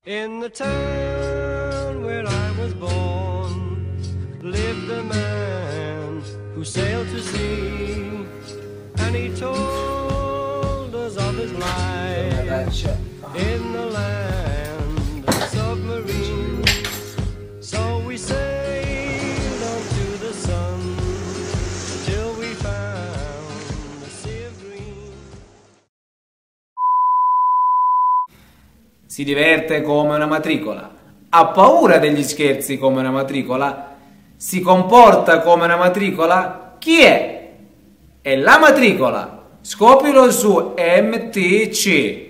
In the town where I was born lived a man who sailed to sea, and he told us of his life in the land of submarines. So we sailed on to the sun till we found the sea of green. Si diverte come una matricola, ha paura degli scherzi come una matricola, si comporta come una matricola. Chi è? È la matricola. Scopilo su MTC.